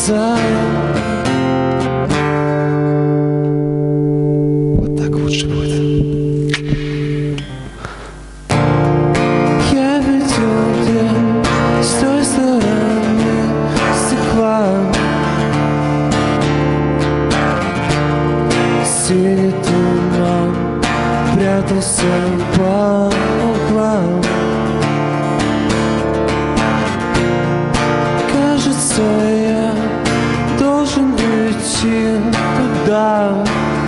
сказали. Вот так лучше будет. Я видел день с той стороны стекла. Синий туман прятался по углам. Кажется, я должен идти туда,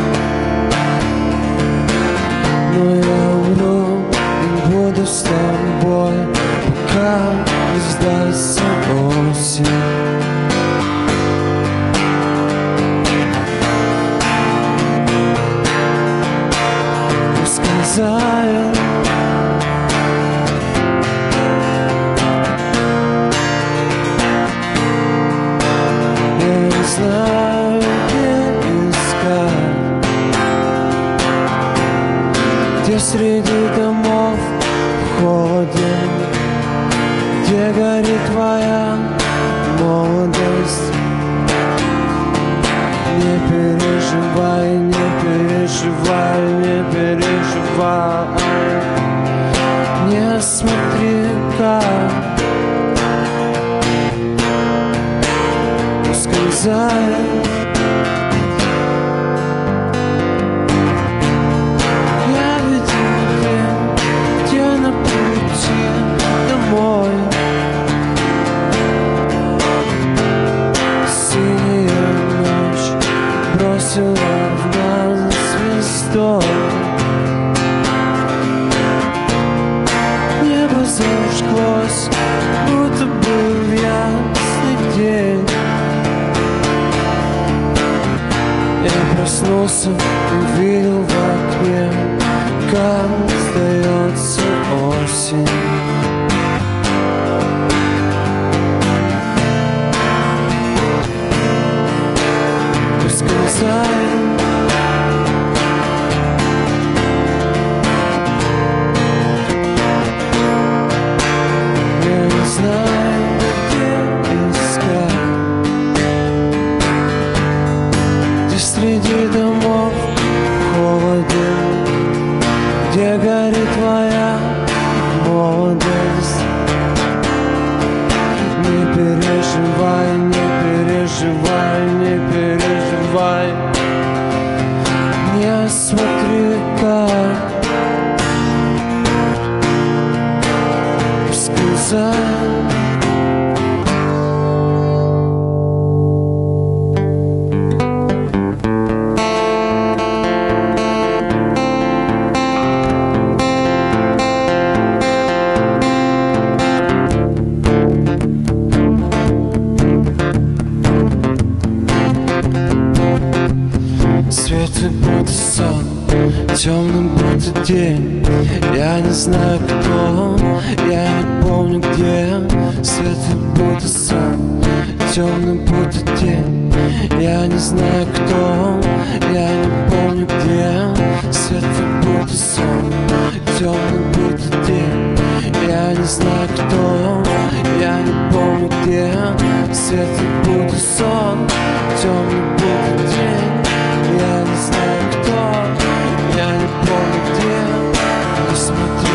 но я умру и буду с тобой, пока не сдастся осень. Сказали, я не знаю, где искать, где среди домов в холоде, где горит твоя молодость. Не переживай, не переживай, не переживай. Не смотри, как ускользает. Я видел день, где на пути домой синяя ночь бросила в нас звездой. Небо зажглось, будто был ясный день. Я проснулся, увидел в окне, как сдается осень. Ускользает. Я не знаю, где искать, где среди домов в холоде, где горит твоя молодость. Не переживай, не переживай, не переживай. Не смотри, как сказать. Светлый будто сон, темным будто день. Я не знаю, кто, я не помню где. Светлый будто сон, темным будто день. Я не знаю, кто, я не помню где. Светлый будто сон, темным будто день. Я не знаю, кто, я не помню где. Светлый будто сон, темный будто день. Я не знаю, кто, я не помню где. Не смотри,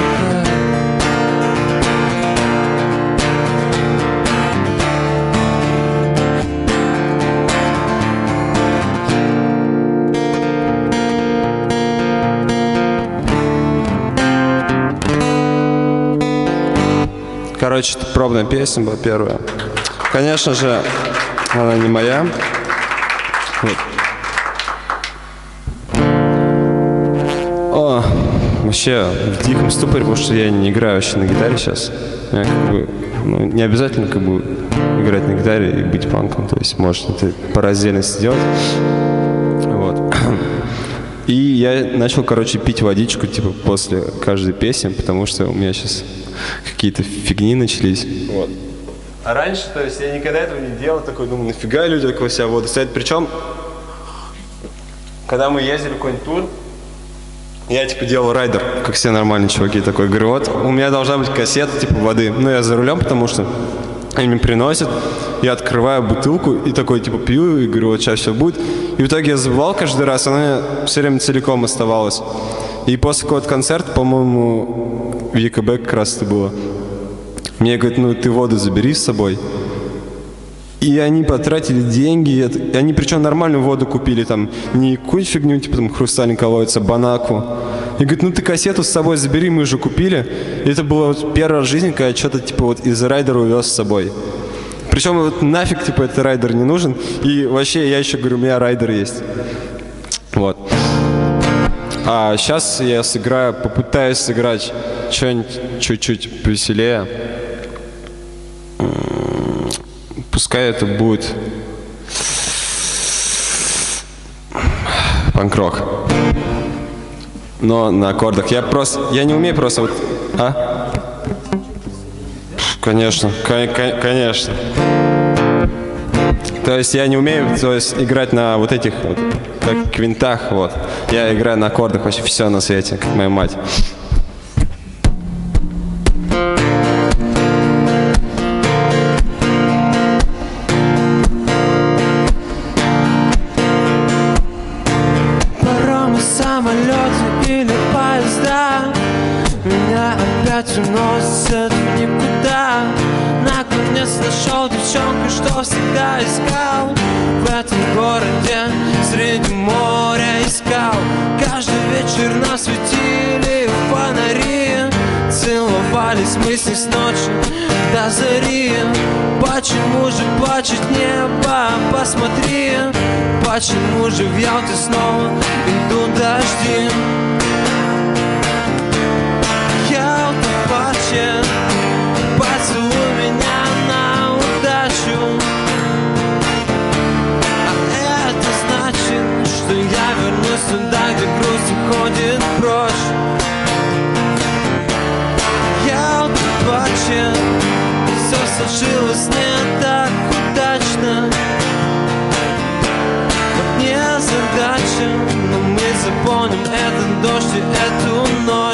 Короче, это пробная песня была первая. Конечно же, она не моя. Вот. О, вообще в диком ступоре, потому что я не играю вообще на гитаре сейчас. Я как бы, не обязательно как бы играть на гитаре и быть панком. То есть можно это по раздельности делать. Вот. И я начал, короче, пить водичку типа после каждой песни, потому что у меня сейчас какие-то фигни начались. Вот. А раньше, то есть, я никогда этого не делал, такой, думаю, нафига люди около себя воду ставят. Причем, когда мы ездили в какой-нибудь тур, я, типа, делал райдер, как все нормальные чуваки, такой, говорю, вот, у меня должна быть кассета, типа, воды. Ну, я за рулем, потому что они мне приносят, я открываю бутылку и такой, типа, пью, и говорю, вот сейчас все будет. И в итоге я забывал каждый раз, она все время целиком оставалась. И после какого-то концерта, по-моему, в ЕКБ как раз это было, мне говорят, ну ты воду забери с собой. И они потратили деньги, и они причем нормальную воду купили, там, не какую-нибудь фигню, типа там хрустальный колодец, а банаку. И говорит, ну ты кассету с собой забери, мы уже купили. И это было вот первый раз в жизни, когда я что-то типа вот из райдера увез с собой. Причем вот нафиг типа этот райдер не нужен. И вообще я еще говорю, у меня райдер есть. Вот. А сейчас я сыграю, попытаюсь сыграть что-нибудь чуть-чуть повеселее. Пускай это будет панк-рок. Но на аккордах. Я не умею просто вот... А? Конечно, конечно. То есть я не умею, то есть, играть на вот этих вот, как квинтах, вот. Я играю на аккордах вообще все на свете, как моя мать. Самолеты или поезда меня опять уносят в никуда. Наконец нашел девчонку, что всегда искал. В этом городе среди моря искал. Каждый вечер нас светили фонари. Целовались мы с ней с ночи до зари. Почему же плачет небо? Посмотри. Почему же в Ялте снова идут дожди? Ялта плачет. Поцелуй меня на удачу. А это значит, что я вернусь туда, где грусть уходит прочь. Ялта плачет. Все сложилось не так удачно. Задача, но мы запомним этот дождь и эту ночь.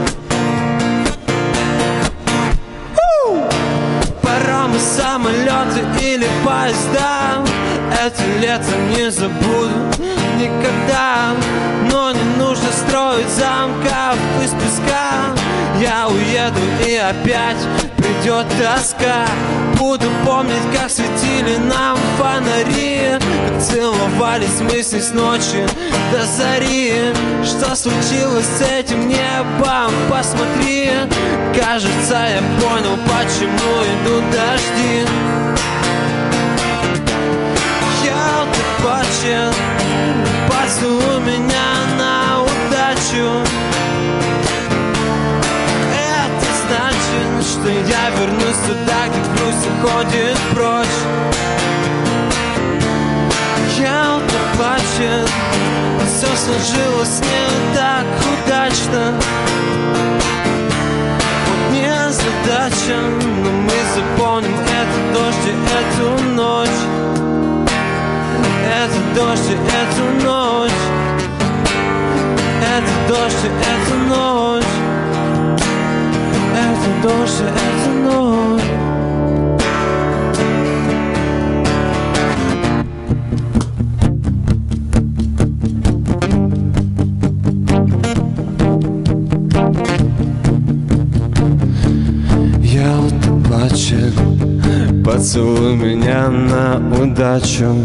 Паромы, самолеты или поезда, это лето не забуду никогда. Но не нужно строить замков из песка. Я уеду и опять придет тоска. Буду помнить, как светили нам фонари, как целовались мы с ней с ночи до зари. Что случилось с этим небом? Посмотри. Кажется, я понял, почему идут дожди. Ялта плачет. Поцелуй меня на удачу. Значит, что я вернусь туда, где грусть уходит прочь. Ялта плачет. Все сложилось не так удачно. Вот не задача, но мы запомним этот дождь и эту ночь. Этот дождь и эту ночь. Этот дождь и эту ночь. Это дождь, это ночь. Ялта плачет. Поцелуй меня на удачу.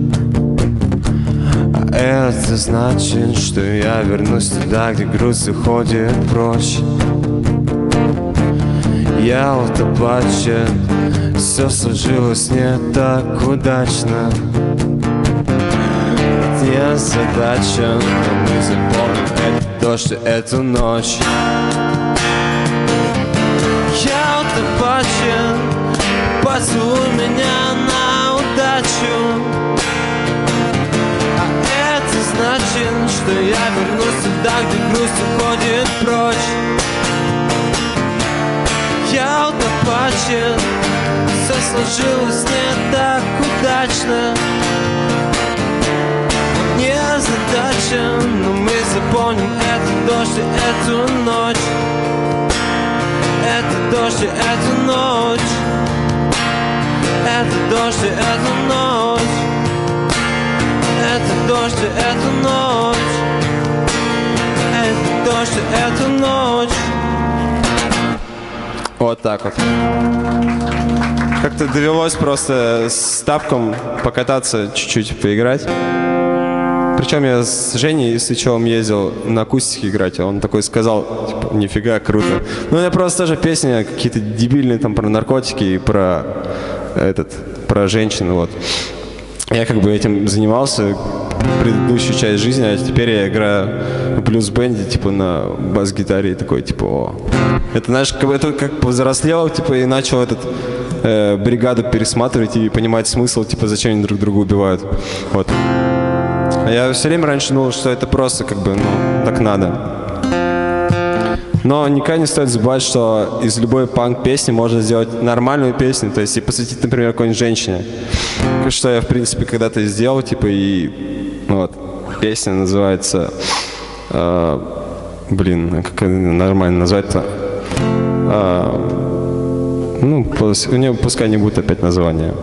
А это значит, что я вернусь туда, где грусть уходит прочь. Ялта плачет. Все сложилось не так удачно. Это не задача, но мы запомним этот дождь и эту ночь. Ялта плачет. Поцелуй меня на удачу. А это значит, что я вернусь туда, где грусть уходит прочь. Ялта плачет. Все сложилось не так удачно. Не задача, но мы запомним этот дождь и эту ночь. Это дождь и эту ночь. Это дождь и это ночь. Это дождь и это ночь. Это дождь и это ночь. Вот так вот. Как-то довелось просто с тапком покататься, чуть-чуть поиграть. Причем я с Женей Сычевым ездил на акустике играть, а он такой сказал, типа, нифига, круто. Ну, это просто тоже песни какие-то дебильные там про наркотики и про женщин, вот. Я как бы этим занимался предыдущую часть жизни, а теперь я играю в блюз-бенде, типа, на бас-гитаре и такой, типа, о. Это, знаешь, это как повзрослел, типа, и начал бригаду пересматривать и понимать смысл, типа, зачем они друг друга убивают. Вот. А я все время раньше думал, что это просто, как бы, ну, так надо. Но никогда не стоит забывать, что из любой панк-песни можно сделать нормальную песню, то есть и посвятить, например, какой-нибудь женщине. Что я, в принципе, когда-то сделал, типа, и, ну, вот, песня называется, как нормально назвать-то? Ну, у нее пускай не будет опять названия.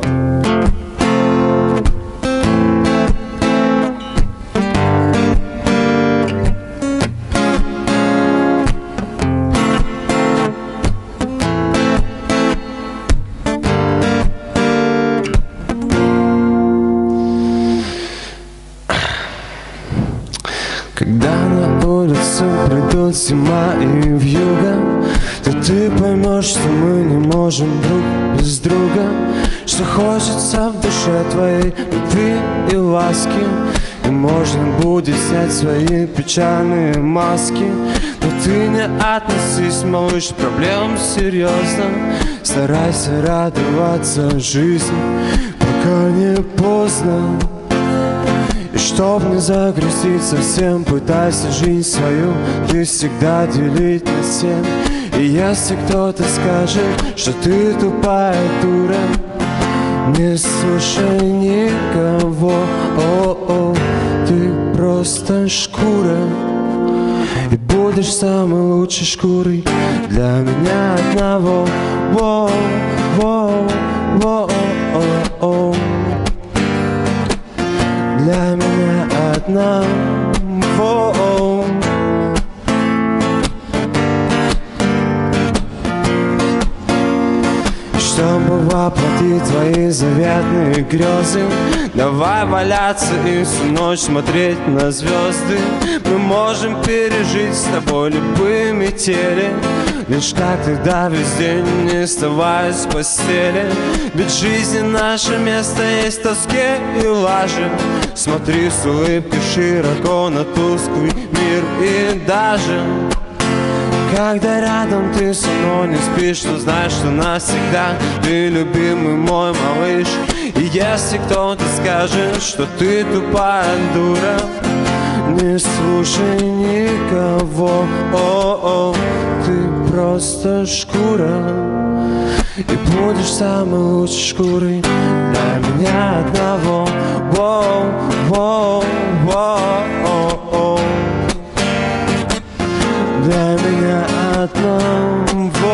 Когда на улице придут зима и вьюга, то ты поймешь, что мы не можем друг без друга, что хочется в душе твоей любви и ласки, и можно будет снять свои печальные маски. Но ты не относись, малыш, к проблемам серьезно, старайся радоваться жизни, пока не поздно. И чтоб не загрузить совсем, пытайся жизнь свою ты всегда делить на 7. И если кто-то скажет, что ты тупая дура, не слушай никого, о-о, ты просто шкура. И будешь самой лучшей шкурой для меня одного, воу-воу-воу-воу. Для меня одного. Чтобы воплотить твои заветные грезы, давай валяться и всю ночь смотреть на звезды. Мы можем пережить с тобой любые метели, лишь как тогда весь день не вставая с постели. Ведь в жизни наше место есть в тоске и лаже. Смотри с улыбкой широко на тусклый мир. И даже когда рядом ты со мной не спишь, то знаешь, что навсегда ты любимый мой малыш. И если кто-то скажет, что ты тупая дура, не слушай никого, о-о, ты просто шкура. И будешь самой лучшей шкурой для меня одного, воу-воу-воу-воу. Для меня одного.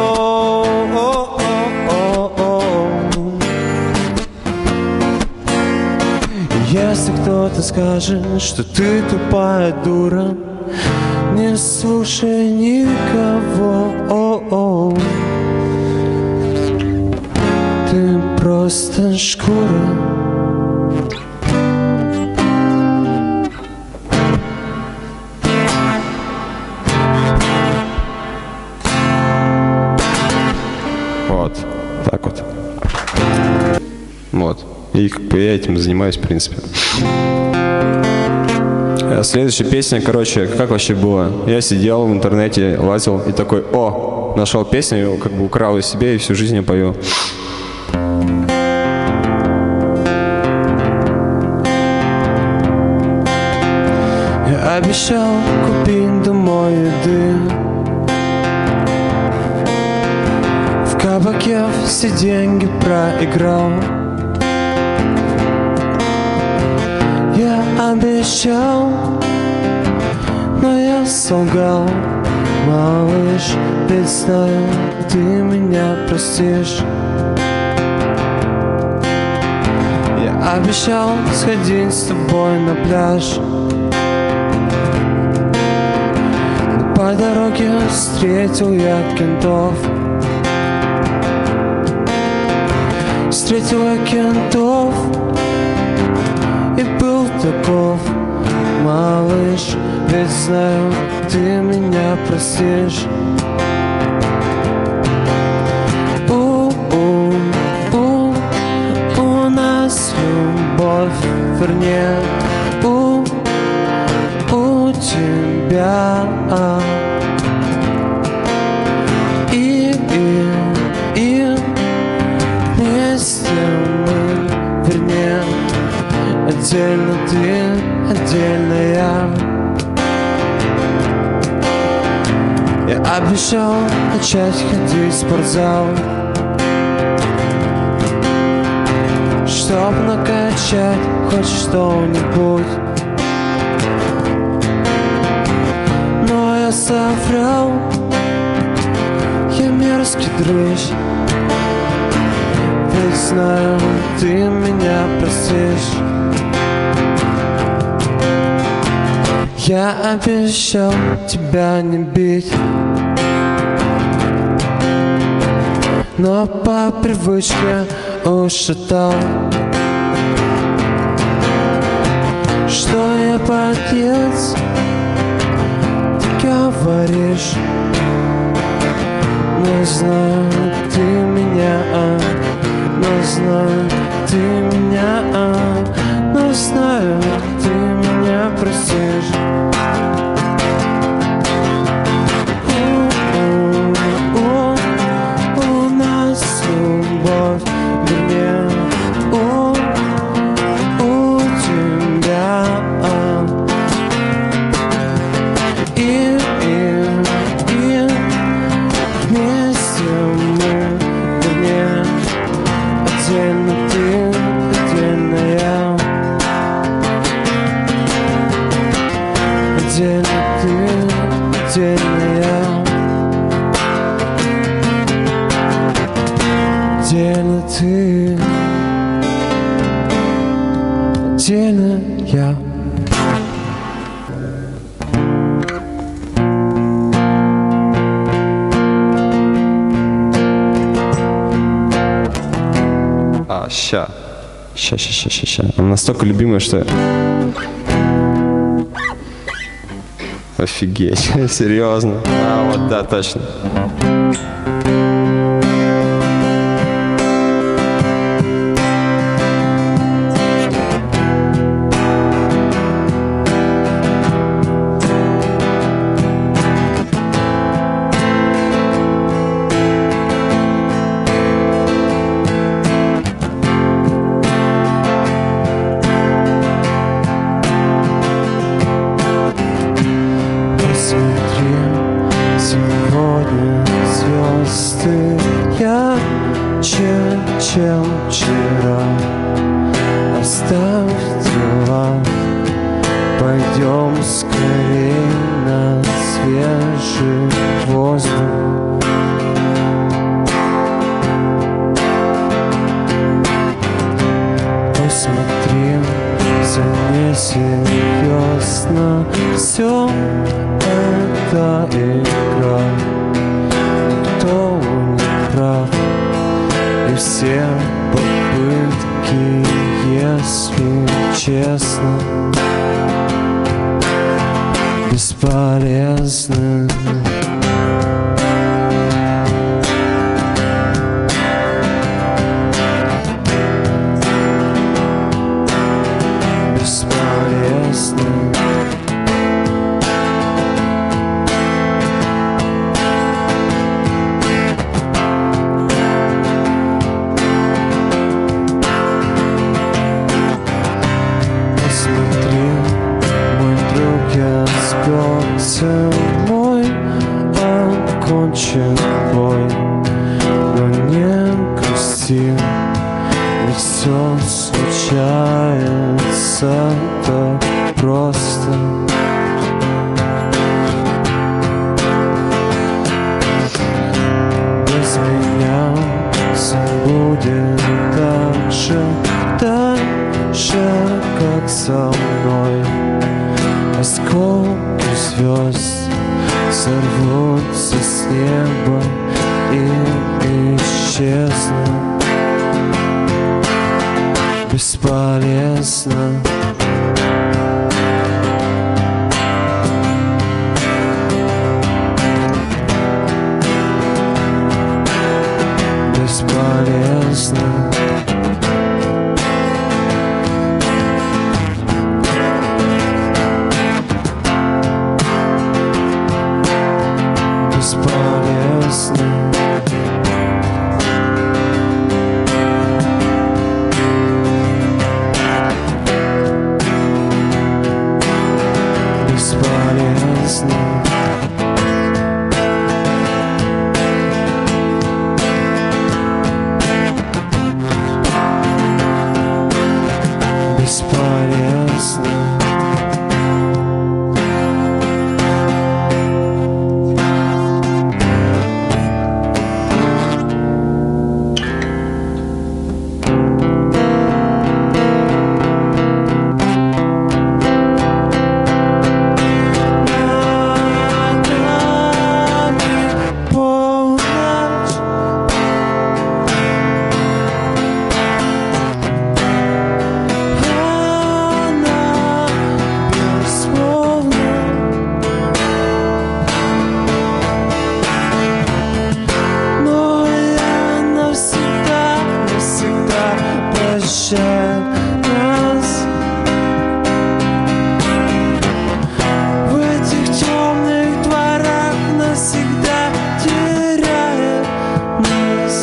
Если кто-то скажет, что ты тупая дура, не слушай никого, ты просто шкура. Так вот. Вот. И как бы я этим занимаюсь, в принципе. А следующая песня, короче, как вообще было? Я сидел в интернете, лазил и такой, о, нашел песню, как бы украл ее себе и всю жизнь я пою. Я обещал купить домой еды, в кабаке все деньги проиграл. Я обещал, но я солгал. Малыш, ведь знаю, ты меня простишь. обещал сходить с тобой на пляж, но по дороге встретил я кентов. Встретил я кентов и был таков: малыш, ведь знаю, ты меня простишь. У нас любовь, вернее, у тебя. И вместе мы, вернее, отдельно ты, отдельно я. Я обещал начать ходить в спортзал, чтоб накачать хоть что-нибудь. Но я соврал, я мерзкий дрыщ, ведь знаю, ты меня простишь. Я обещал тебя не бить, но по привычке ушатал, что я подлец, ты говоришь. Но знаю, ты меня, но знаю, ты меня, но знаю, ты меня простишь. У нас любовь, вернее, у тебя. И вместе мы, вернее, отдельно ты, отдельно я. Отдельно ты, отдельно я. Отдельно ты, отдельно я. Ща. Она настолько любимая, что... Офигеть, серьезно. Вот да, точно. Сегодня звезды ярче, чем вчера. Оставь дела, пойдем скорей на свежий воздух. Посмотри, несерьезно все это игра. Никто не прав, и все попытки, если честно, бесполезны. Мой окончен бой, но не грусти, ведь все случается так просто. Без меня все будет так же, так исчезну. Бесполезно. Бесполезно. Бесполезно. Бесполезно. Бесполезно. Нас в этих темных дворах навсегда теряет нас.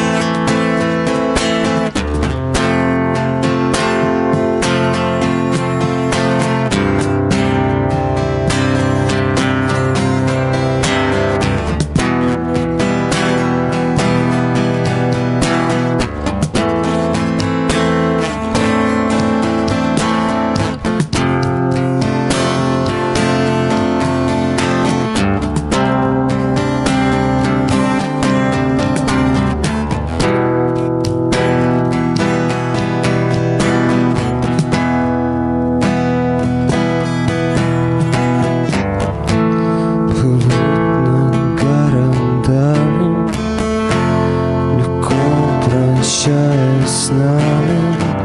Прощаясь с нами,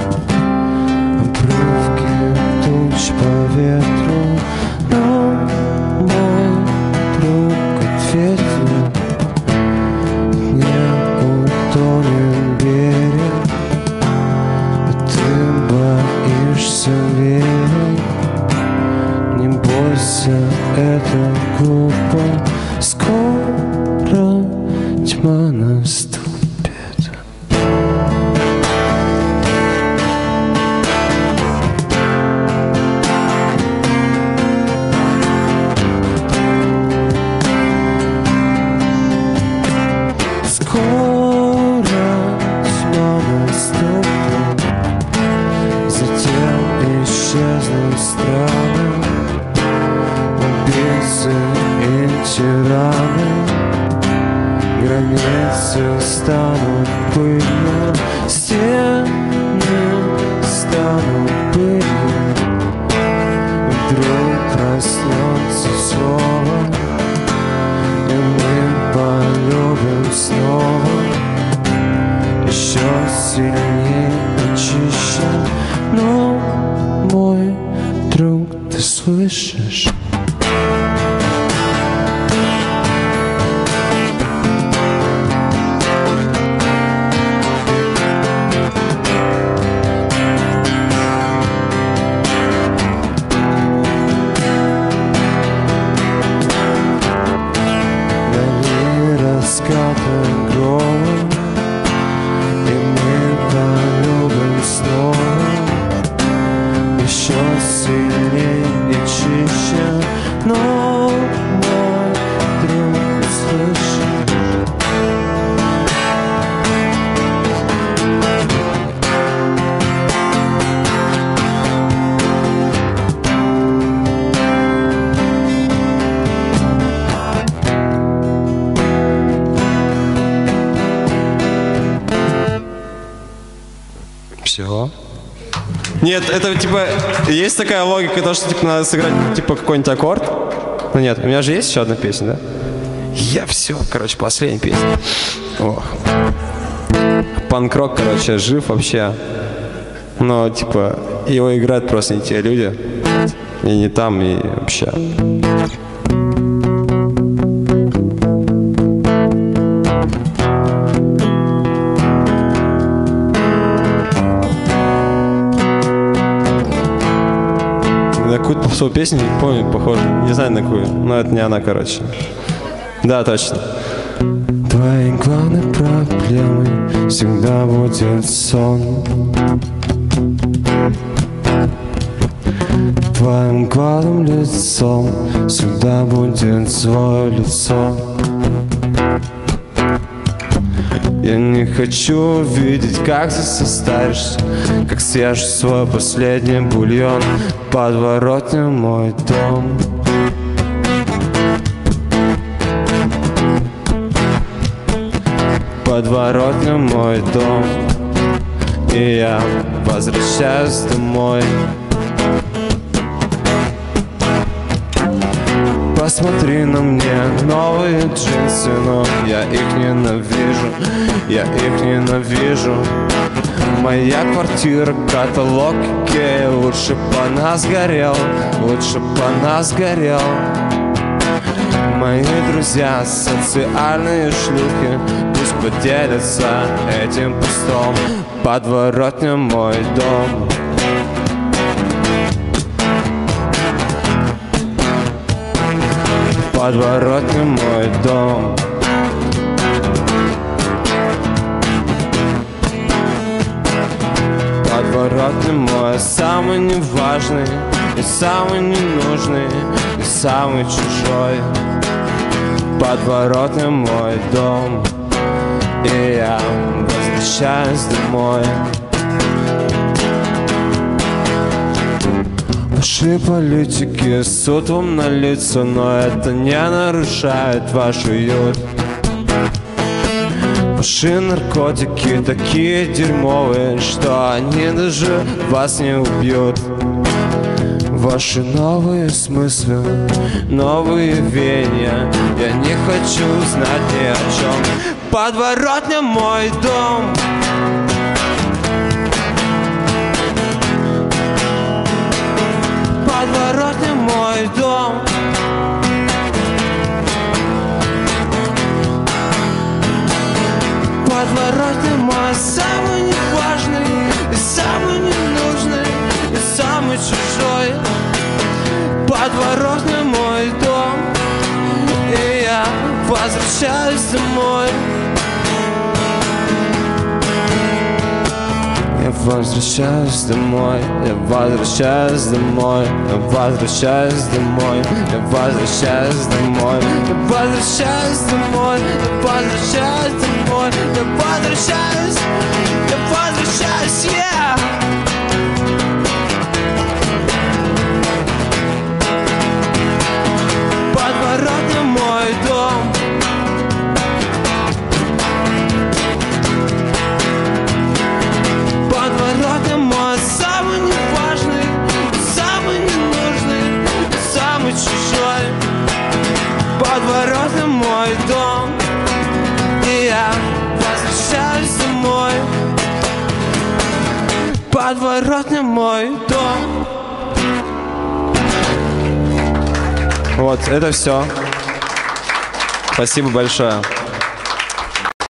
обрывки туч по ветру, но мой друг ответил: не утонет берег, а ты боишься верить. Не бойся, это глупо, скоро тьма наступит. Скоро тьма наступит, затем исчезнут страны, убийцы и тираны. Границы станут пылью, стены станут пылью. Вдруг проснется слово, и мы полюбим снова, еще сильнее и чище. Но, мой друг, ты слышишь? Раскаты грома, и мы полюбим снова, еще сильнее и чище. Но мой друг, слышишь? Все. Нет, это типа, есть такая логика, то, что типа надо сыграть типа какой-нибудь аккорд. Ну нет, у меня же есть еще одна песня, да? Я все, короче, последняя песня. Ох. панк-рок, короче, жив вообще. Но, типа, его играют просто не те люди. И не там, и вообще. На какую-то попсовую песню, не помню, похоже. Не знаю на какую, но это не она, короче. Да, точно. Твоей главной проблемой всегда будет сон. Твоим главным лицом всегда будет свое лицо. Я не хочу видеть, как ты состаришься, как съешь свой последний бульон. Подворотня мой дом. Подворотня мой дом. И я возвращаюсь домой. Посмотри на мне, новые джинсы, но я их ненавижу, я их ненавижу. Моя квартира, каталог Икея, лучше б она сгорел, лучше б она сгорел. Мои друзья, социальные шлюхи, пусть поделятся этим пустом. Подворотня мой дом. Подворотня мой дом. Подворотня мой, самый неважный, и самый ненужный, и самый чужой. Подворотня мой дом. И я возвращаюсь домой. Ваши политики суд вам на лицо, но это не нарушает ваш уют. Ваши наркотики такие дерьмовые, что они даже вас не убьют. Ваши новые смыслы, новые веяния, я не хочу знать ни о чем. Подворотня мой дом. Подворотня мой дом. Подворотня мой, самый неважный, и самый ненужный, и самый чужой. Подворотня мой дом. И я возвращаюсь домой. Я возвращаюсь домой, я возвращаюсь домой, я возвращаюсь домой, я возвращаюсь домой, я возвращаюсь домой, я возвращаюсь домой, я возвращаюсь, yeah! Подворотня мой дом. Подворотня мой, самый неважный, самый ненужный, самый чужой. Подворотня мой дом. И я возвращаюсь домой. Подворотня мой дом. Вот, это все. Спасибо большое.